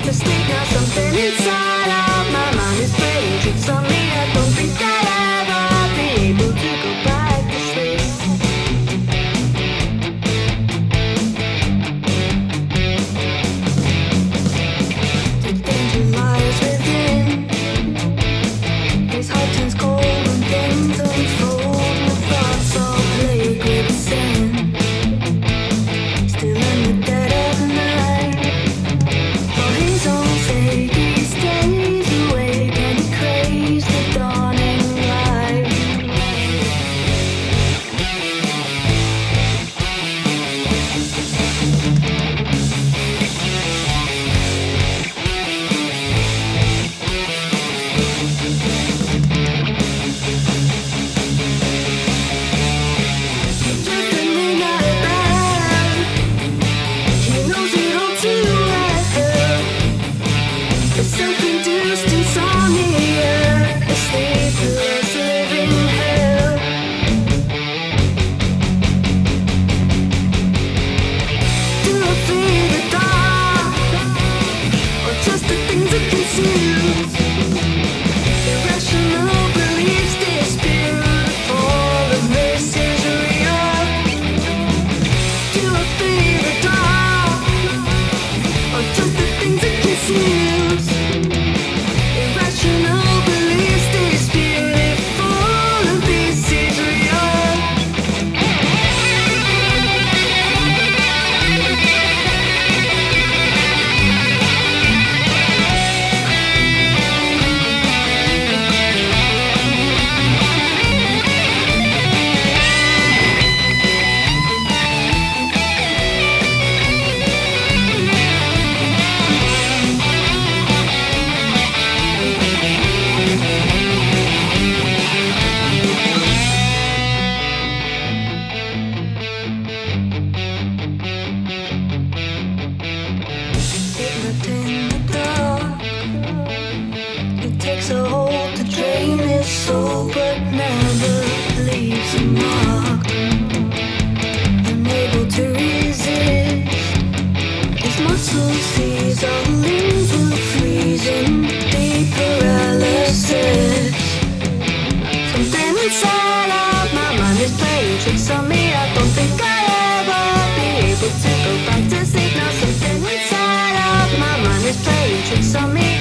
to sleep now. Something inside of my mind is playing tricks on me. I don't think I'll ever be able to go back to sleep. The danger lies within. His heart turns cold when things unfold. My thoughts all plagued with sin. Still in the dead of night, for his own sake he stays awake and he craves the dawning light. Just a midnight ride, he knows it all too well. The self-induced insomnia, a sleepless living hell. Do I fear the dark, or just the things it conceals? Irrational beliefs dispute, all of this is real. Do I fear the dark, or just the things it conceals? Irrational beliefs dispute if all of this is real. Hypnotized in the dark, it takes a hold to drain his soul, but never leaves a mark. Unable to resist, his muscles seize, all limbs will freeze in deep paralysis. Something inside of my mind is playing tricks on me. I don't think I'll ever be able to go back to sleep now. Something inside of my mind is playing tricks on me.